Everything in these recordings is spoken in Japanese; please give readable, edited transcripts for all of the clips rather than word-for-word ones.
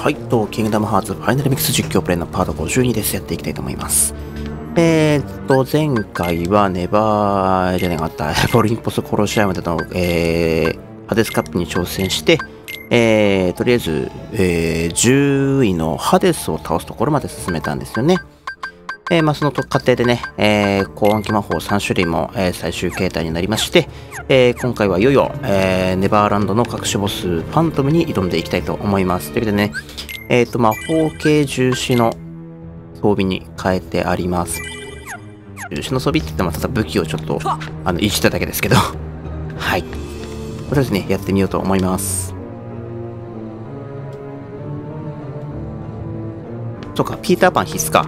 はい、キングダムハーツファイナルミックス実況プレイのパート52です。やっていきたいと思います。前回はネバーじゃなかった、オリンポスコロシアムでの、ハデスカップに挑戦して、とりあえず、10位のハデスを倒すところまで進めたんですよね。その過程でね、高暗記魔法3種類も、最終形態になりまして、今回はいよいよ、ネバーランドの隠しボスファントムに挑んでいきたいと思います。というわけでね、魔法系重視の装備に変えてあります。重視の装備って言ってもただ武器をちょっといじっただけですけどはい。とりあえずね、やってみようと思います。そうか、ピーターパン必須か。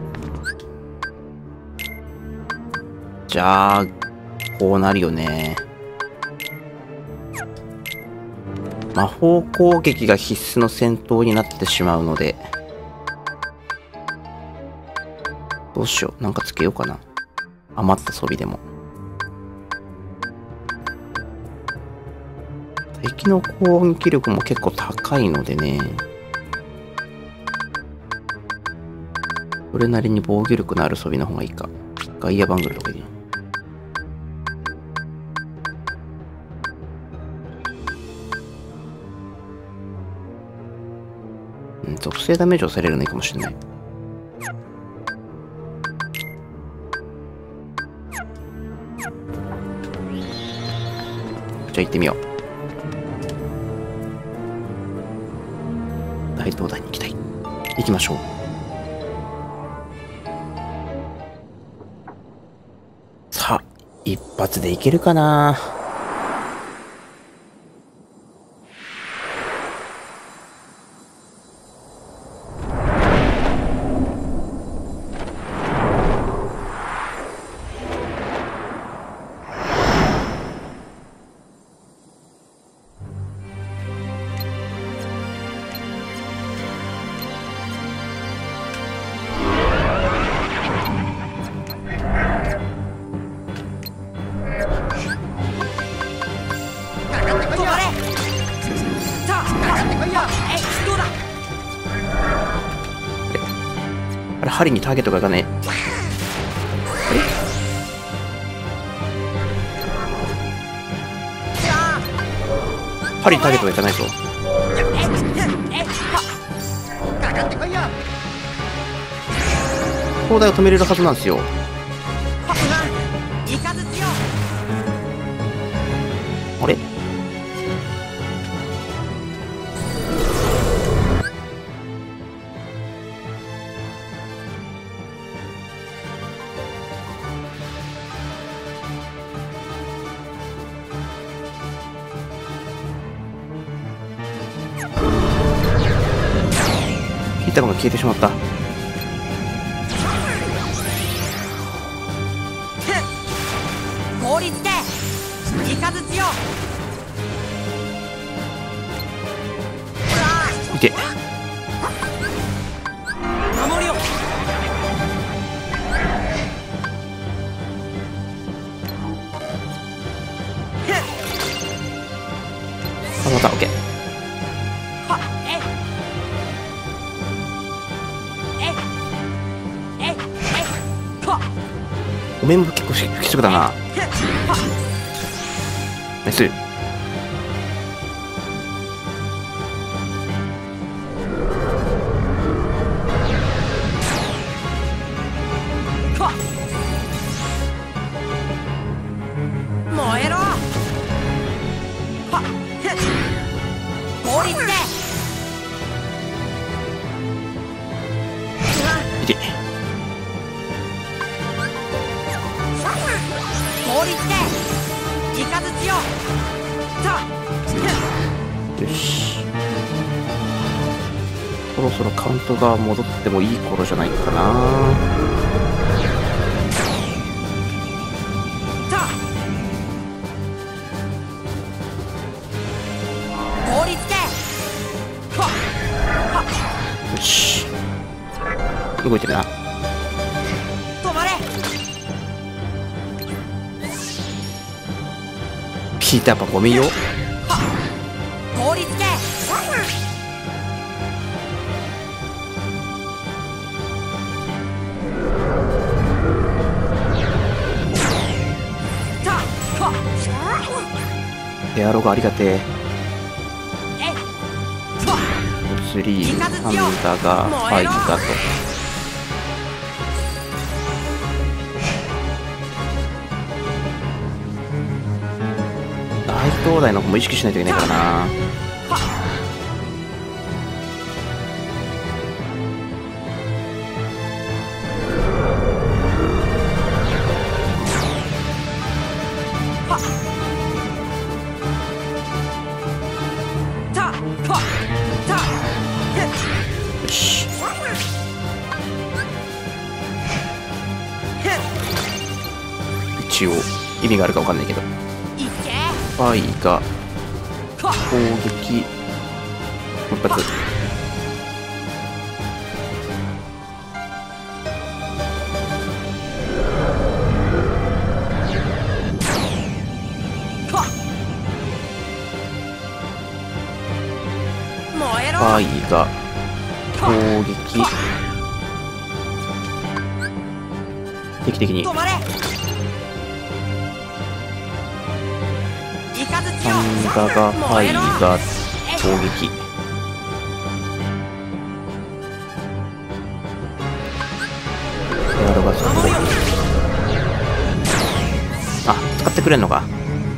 じゃあ、こうなるよね。魔法攻撃が必須の戦闘になってしまうので、どうしよう。なんかつけようかな。余った装備でも。敵の攻撃力も結構高いのでね。それなりに防御力のある装備の方がいいか。ガイアバングルとかいい。属性ダメージをされるのいいかもしれない。じゃあ行ってみよう。大東台に行きたい。行きましょう。さあ、一発でいけるかな。針にターゲットがいかねえ。針にターゲットがいかないぞ。砲台を止めれるはずなんですよ。あれ？引いたのが消えてしまった。 氷つけイカズチよ。 いて。 守りよ。 あ、また、オッケー。お面も結構不規則だな。ナイス。 燃えろ。氷つけ。 いて。 氷つけイカズチよ。 よし。そろそろカウントが戻ってもいい頃じゃないかな。 氷つけ。 よし。動いてるな。 止まれ。 ピーターパンごめんよ。 氷つけ。 エアロがありがてえ。 えいふわスリーハンダがファイだと。大東大の方も意識しないといけないからな。 たふわたへよし。一応意味があるか分かんないけど、 いけファイがふわ攻撃もう一発。 ふわ燃えろファイが攻撃定期的に。 止まれイカズチよハンダがファイが攻撃。エアロが速攻。あ、使ってくれんのか。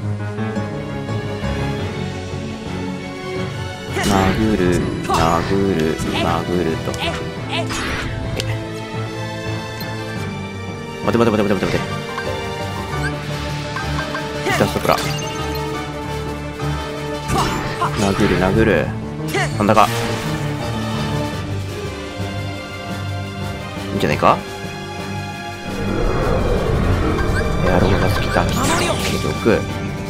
殴る殴る殴ると。 えい待て待て待て待て待て待て。ヒタストプラ。殴る殴る。なんだかいいんじゃないか。エアロが好きだ。継続。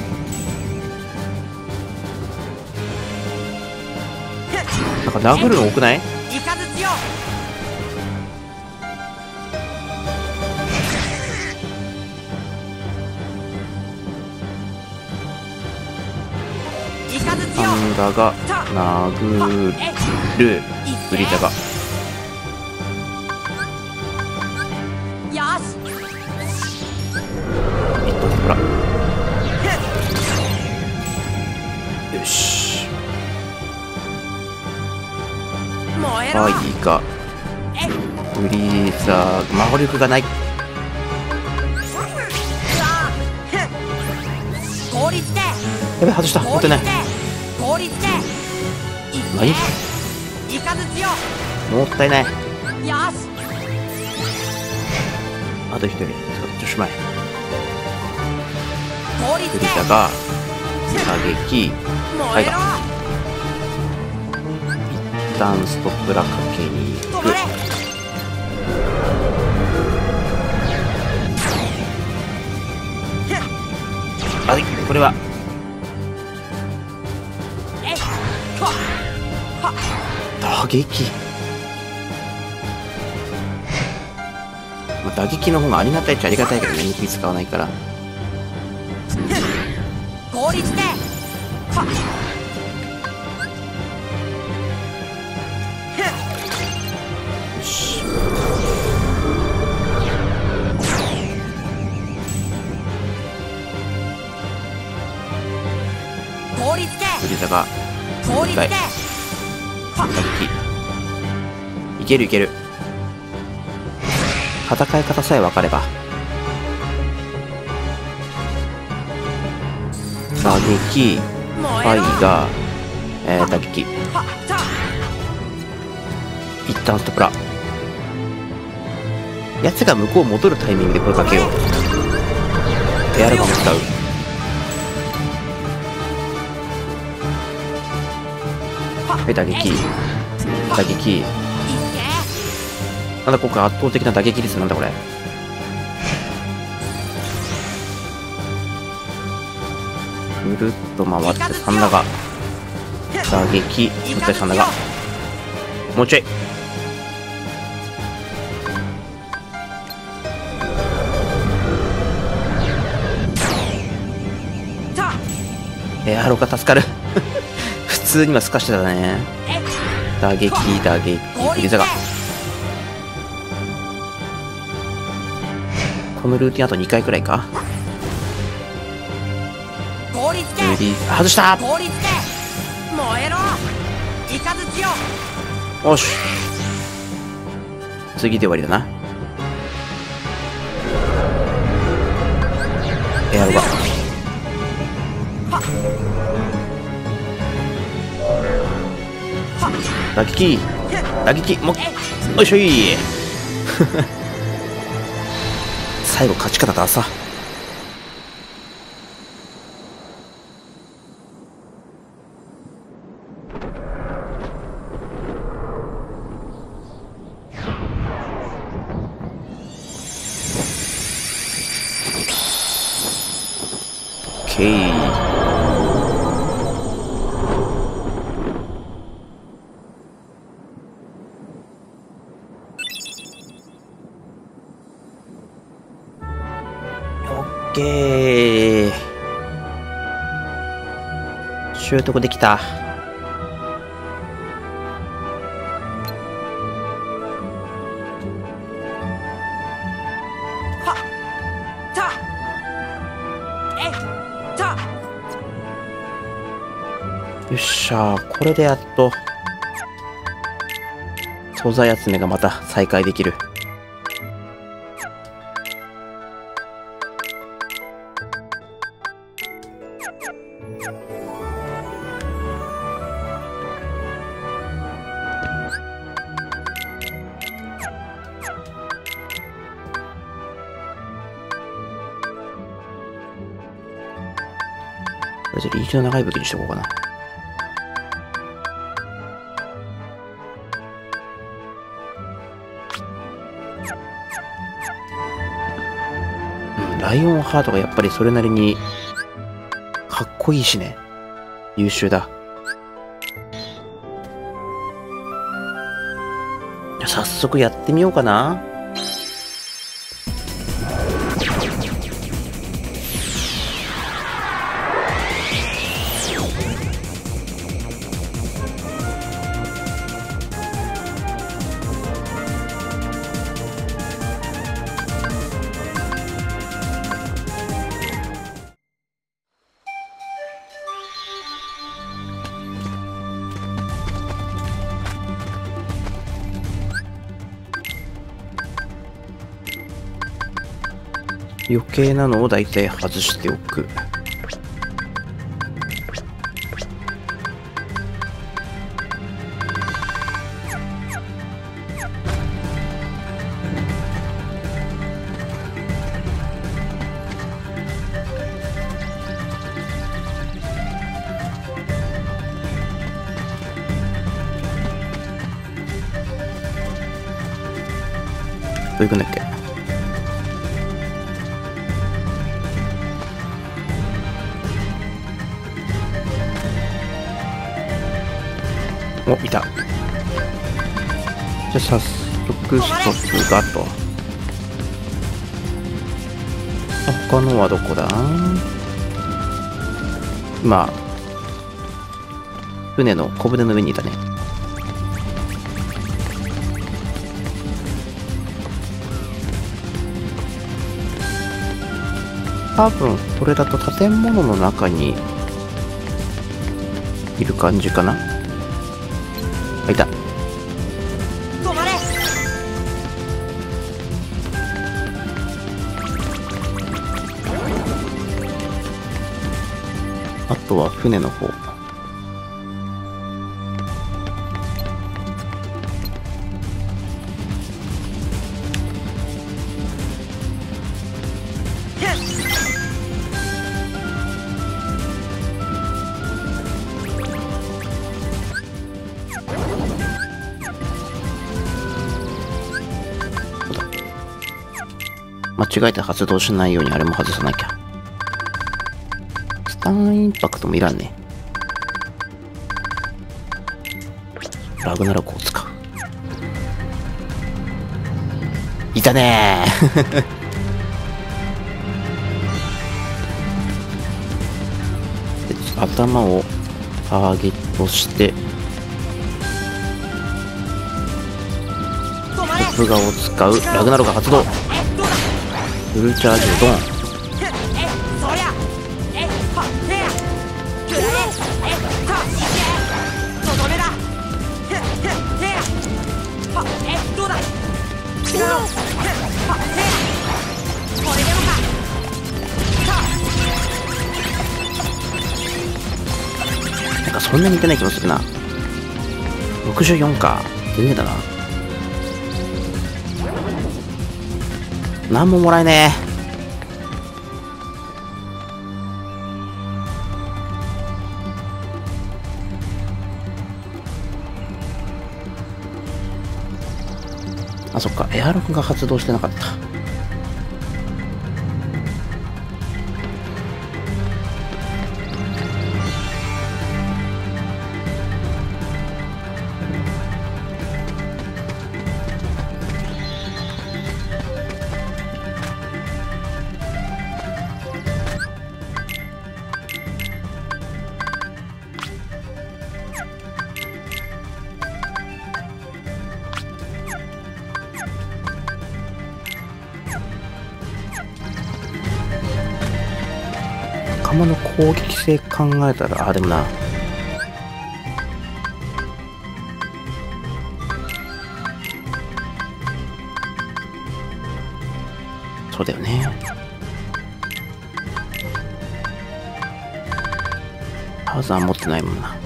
なんか殴るの多くない？ イカズチよイカズチよハンダが殴る。ブリザがよしヒットスプラ。よし。フ燃えろァイがえいブリザー魔法力がない。 効率でやべ、外した。持ってない。 効率で何？ イカズチよもったいない。 よしあと一人女子前。ブ効率でリザが打撃。 燃えろ一旦ストップラかけに行く。 止まれはい、これはえいふわは打撃。まあ、打撃の方がありがたいっちゃありがたいけどね、見切り使わないから。 効率ではよし。 効率でブリザが効率ではい打撃。いけるいける。戦い方さえ分かれば。打撃。ファイが、打撃。 はた一旦ストップラ。やつが向こう戻るタイミングで声かけよう。エアロガも使う。はい、打撃。打撃。 いなんだ今回圧倒的な打撃率なんだこれ。ぐるっと回ってサンダが打撃。もう一回サンダがもうちょい。 けたエアロが助かる。普通にはすかしてたね。 え打撃打撃ブリザが。このルーティンあと2回くらいか。 効凍りつけ。 外した。 凍りつけ。燃えろ。イカズチよ。 よし、次で終わりだな。エアロバ打撃打撃もよいしょい最後勝ち方ださ。オッケー。オッケー。習得できた。 はたえた。 よっしゃー、これでやっと素材集めがまた再開できる。じゃあリーチの長い武器にしとこうかな。ライオンハートがやっぱりそれなりにかっこいいしね。優秀だ。じゃあ早速やってみようかな。余計なのをだいたい外しておく。どう行くんだっけ。お、いた。じゃあ早速ストップがと。他のはどこだ。今船の小舟の上にいたね。多分これだと建物の中にいる感じかな。いた。 止まれ。 あとは船の方。間違えて発動しないようにあれも外さなきゃ。スタンインパクトもいらんね。ラグナロクを使う。いたねー頭をターゲットしてトップガを使う。ラグナロク発動。フルチャージドン。 これでもか。 なんかそんなに似てない気もするな。64か。全然だな。なんももらえねえ。あ、そっか。エアログが発動してなかった。仲間の攻撃性考えたら、あ、でもな。そうだよね。ターザン持ってないもんな。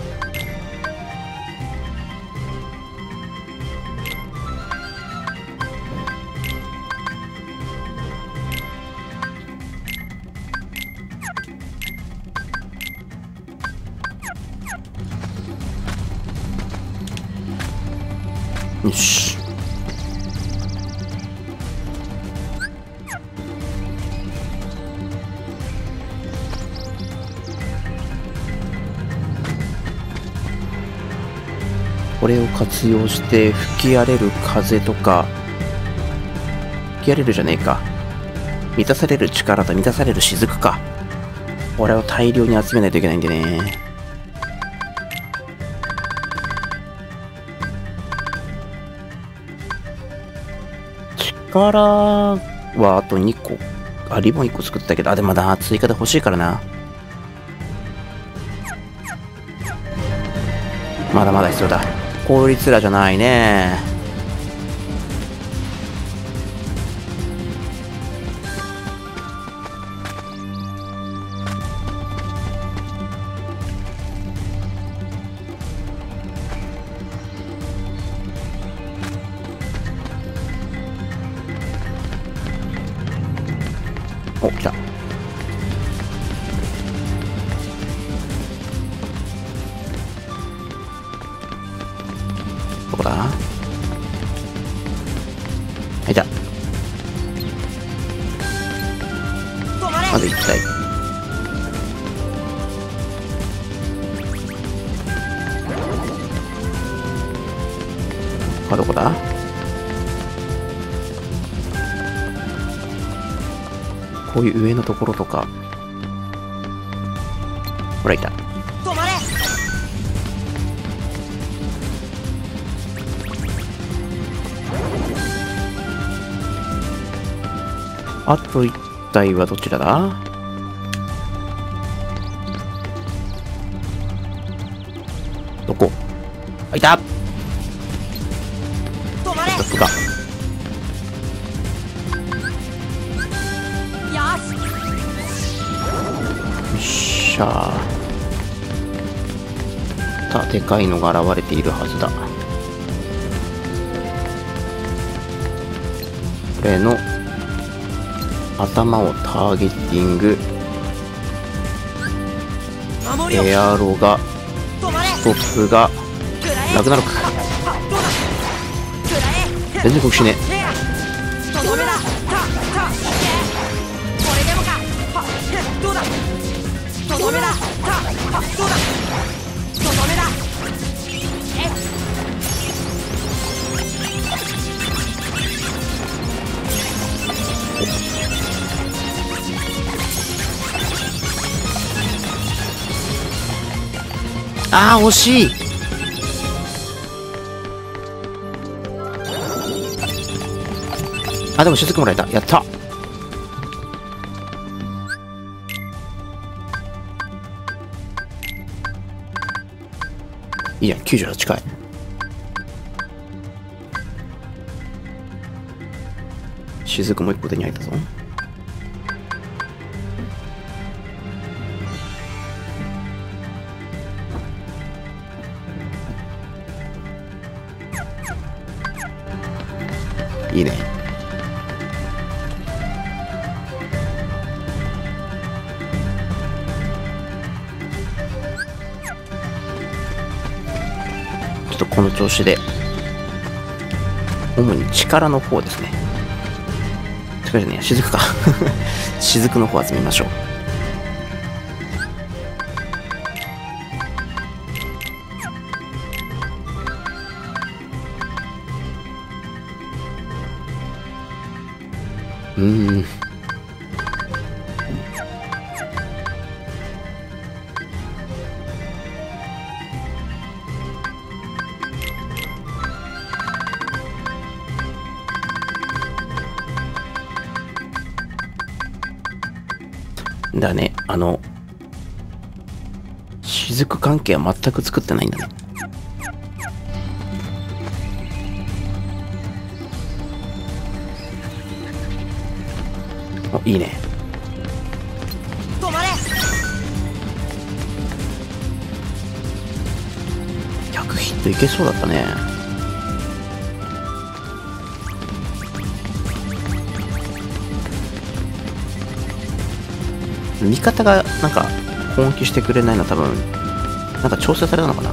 よし。これを活用して吹き荒れる風とか、吹き荒れるじゃねえか。満たされる力と満たされる雫か。これを大量に集めないといけないんでね。力はあと2個。あ、リボン1個作ったけど、あ、でもまだ追加で欲しいからな。まだまだ必要だ。効率らじゃないね。お、来た。どこだ？いた。まず1体。あ、どこだ？こういう上のところとか。ほら、いた。 止まれ。 あと1体はどちらだ？どこ？あ、いた！ 止まれ。 さすが。よっしゃー。でかいのが現れているはずだ。これの頭をターゲティング。エアロがストップがなくなるか。全然攻撃しねえ。あー、惜しい。あ、でも雫もらえた。やった。いいじゃん、98回。 雫も一個手に入ったぞ。いいね。ちょっとこの調子で主に力の方ですね。力じゃねえ、雫か雫の方集めましょう。だね、雫関係は全く作ってないんだね。お、いいね。 止まれ。 100ヒットいけそうだったね。味方がなんか攻撃してくれないのは多分なんか調整されたのかな。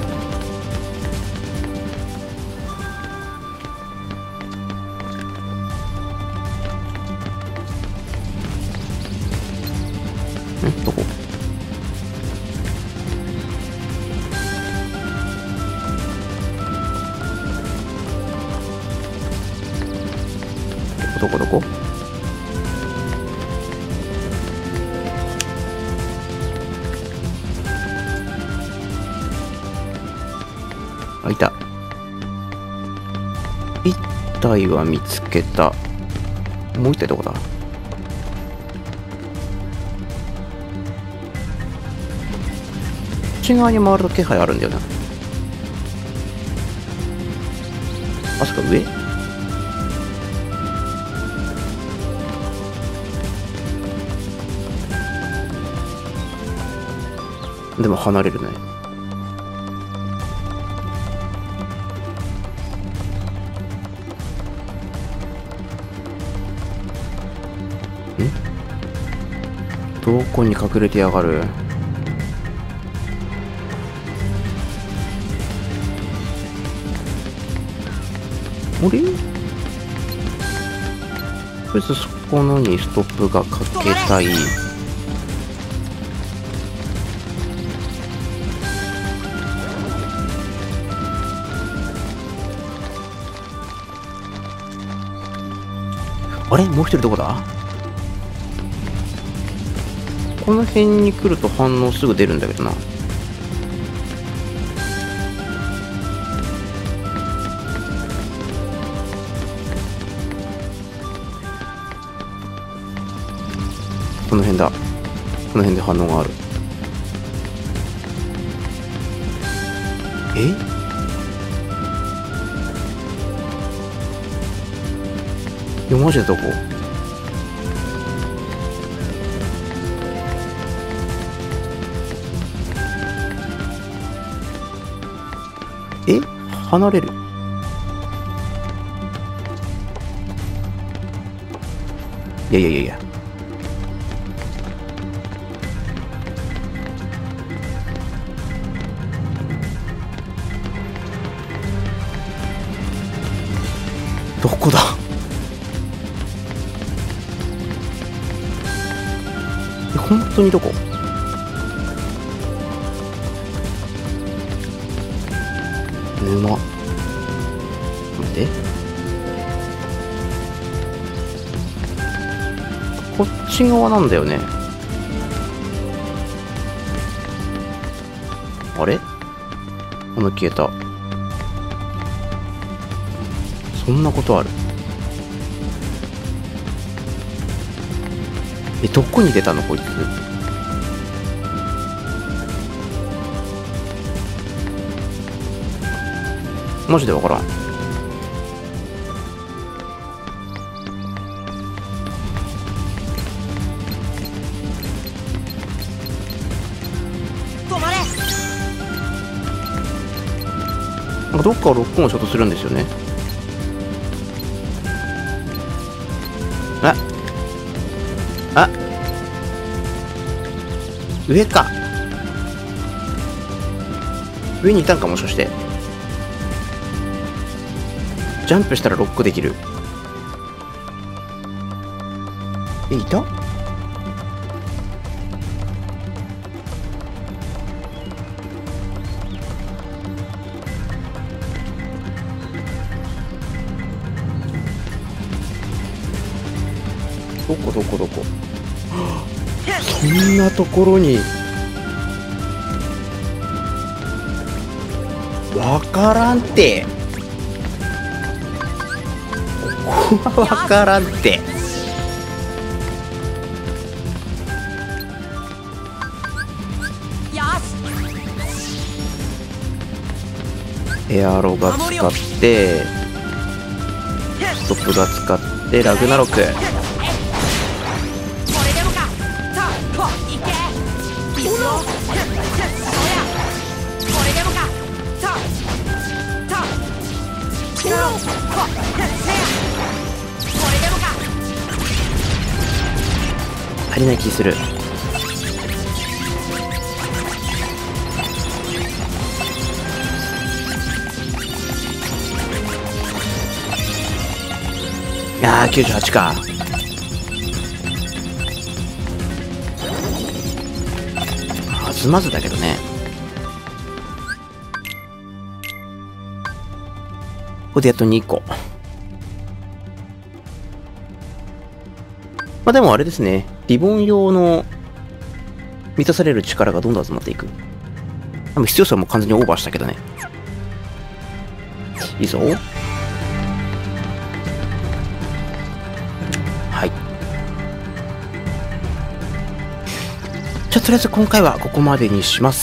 どこ？どこ？あ、いた。一体は見つけた。もう一体どこだ？内側に回ると気配あるんだよな。まさか上？でも離れるね。どこに隠れてやがる？あれ？とりあえずそこのにストップがかけたい。あれ？もう一人どこだ？この辺に来ると反応すぐ出るんだけどな。この辺だ。この辺で反応がある。いやマジでどこ？離れる？いやどこだ？本当にどこ？沼。待って。こっち側なんだよね。あれ？消えた。そんなことある？どこに出たのこいつ。マジでわからん。 どっかをロックオンしようとするんですよね。あ、上か。上にいたんか、もしかして。ジャンプしたらロックできる。いた？どこそんなところにわからんて。ここはわからんて。エアロが使ってストップが使ってラグナロク。足りない気する。いやー98か。まずだけどね。ここでやっと2個。まあでもあれですね。リボン用の満たされる力がどんどん集まっていく。でも必要さはもう完全にオーバーしたけどね。いいぞ。はい。じゃあとりあえず今回はここまでにします。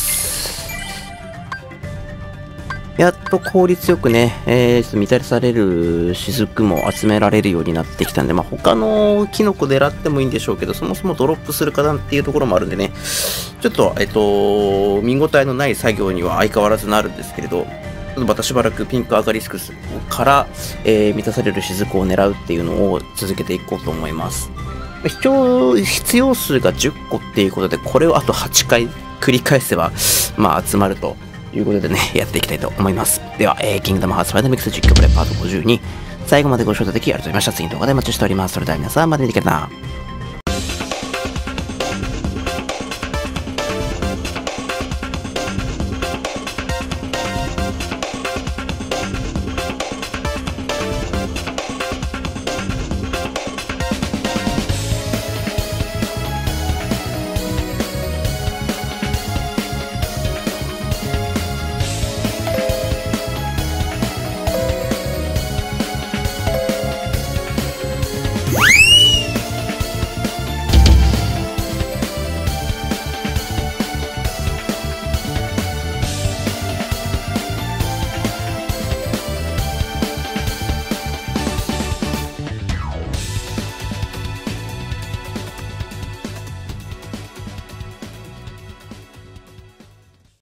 やっと効率よくね、満たされる雫も集められるようになってきたんで、まあ、他のキノコ狙ってもいいんでしょうけど、そもそもドロップするかなんていうところもあるんでね、ちょっと、見応えのない作業には相変わらずなるんですけれど、またしばらくピンクアガリスクスから、満たされる雫を狙うっていうのを続けていこうと思います。必要数が10個っていうことで、これをあと8回繰り返せば、まあ集まるということでね、やっていきたいと思います。では、キングダムハーツファイナミックス実況プレイパート52、最後までご視聴いただきありがとうございました。次の動画でお待ちしております。それでは皆さん、また見てください。